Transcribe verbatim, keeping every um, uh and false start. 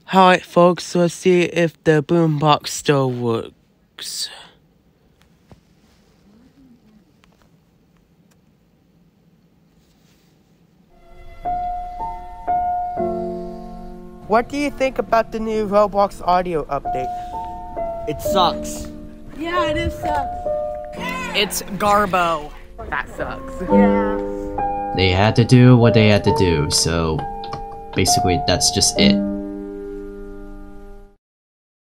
Alright folks, let's see if the boombox still works. What do you think about the new Roblox audio update? It sucks. Yeah, it is sucks. It's Garbo. That sucks. Yeah. They had to do what they had to do, so basically that's just it.